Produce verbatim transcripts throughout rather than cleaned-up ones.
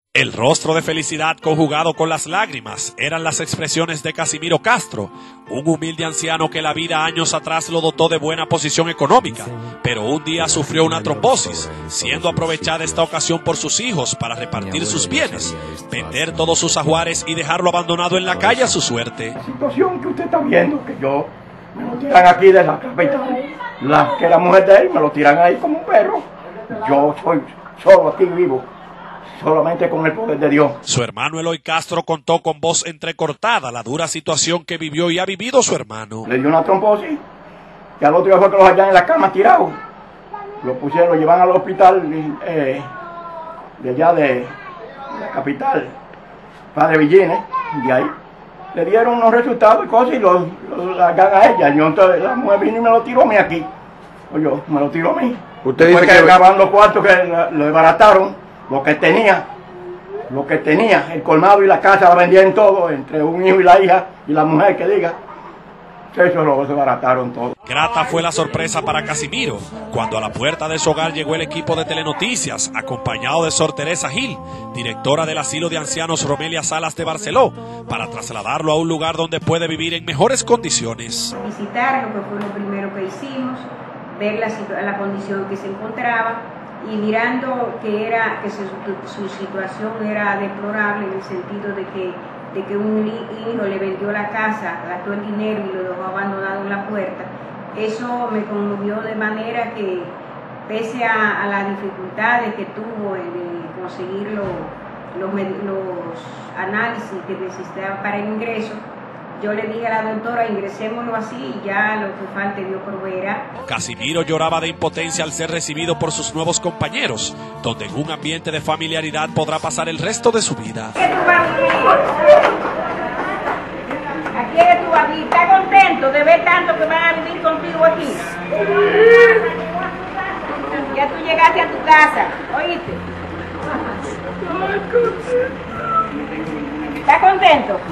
El rostro de felicidad conjugado con las lágrimas eran las expresiones de Casimiro Castro, un humilde anciano que la vida años atrás lo dotó de buena posición económica, pero un día sufrió una trombosis, siendo aprovechada esta ocasión por sus hijos para repartir sus bienes, vender todos sus ajuares y dejarlo abandonado en la calle a su suerte. La situación que usted está viendo, que yo me lo tiran aquí de la capital, la que la mujer de él me lo tiran ahí como un perro, yo soy solo aquí vivo. Solamente con el poder de Dios. Su hermano Eloy Castro contó con voz entrecortada la dura situación que vivió y ha vivido su hermano. Le dio una trombosis y al otro día fue que los hallan en la cama tirados. Lo pusieron, lo llevan al hospital eh, de allá de, de la capital, Padre Villene, y ahí le dieron unos resultados y cosas y lo, lo largan a ella. Yo entonces la mujer vino y me lo tiró a mí aquí. Oye, me lo tiró a mí. Usted dice dice que que grabaron los cuartos que lo, lo desbarataron. Lo que tenía, lo que tenía, el colmado y la casa la vendían todo, entre un hijo y la hija y la mujer que diga, eso lo desbarataron todo. Grata fue la sorpresa para Casimiro, cuando a la puerta de su hogar llegó el equipo de Telenoticias, acompañado de Sor Teresa Gil, directora del asilo de ancianos Romelia Salas de Barceló, para trasladarlo a un lugar donde puede vivir en mejores condiciones. Visitarlo, que fue lo primero que hicimos, ver la, la condición que se encontraba, y mirando que era que su, su situación era deplorable en el sentido de que, de que un hijo le vendió la casa, gastó el dinero y lo dejó abandonado en la puerta, eso me conmovió de manera que, pese a, a las dificultades que tuvo en conseguir lo, los, los análisis que necesitaba para el ingreso, yo le dije a la doctora, ingresémoslo así y ya lo que falte Dios proveerá. Casimiro lloraba de impotencia al ser recibido por sus nuevos compañeros, donde en un ambiente de familiaridad podrá pasar el resto de su vida. ¿Qué tú vas a vivir? ¿A quién tú vas a vivir? ¿Estás contento de ver tanto que van a vivir contigo aquí? Ya tú llegaste a tu casa, ¿oíste? ¿Estás contento?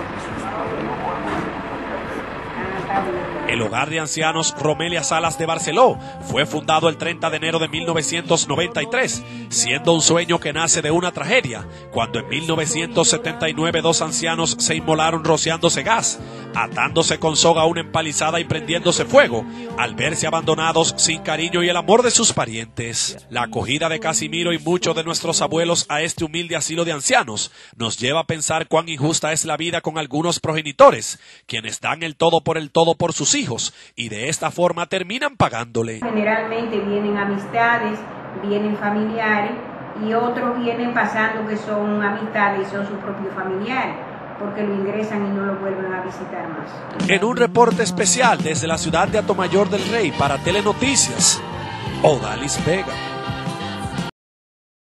El hogar de ancianos Romelia Salas de Barceló fue fundado el treinta de enero de mil novecientos noventa y tres, siendo un sueño que nace de una tragedia, cuando en mil novecientos setenta y nueve dos ancianos se inmolaron rociándose gas, atándose con soga a una empalizada y prendiéndose fuego, al verse abandonados sin cariño y el amor de sus parientes. La acogida de Casimiro y muchos de nuestros abuelos a este humilde asilo de ancianos nos lleva a pensar cuán injusta es la vida con algunos progenitores, quienes dan el todo por el todo por sus hijos y de esta forma terminan pagándole. Generalmente vienen amistades, vienen familiares y otros vienen pasando que son amistades y son sus propios familiares, porque lo ingresan y no lo vuelven a visitar más. En un reporte especial desde la ciudad de Atomayor del Rey para Telenoticias, Odalis Vega.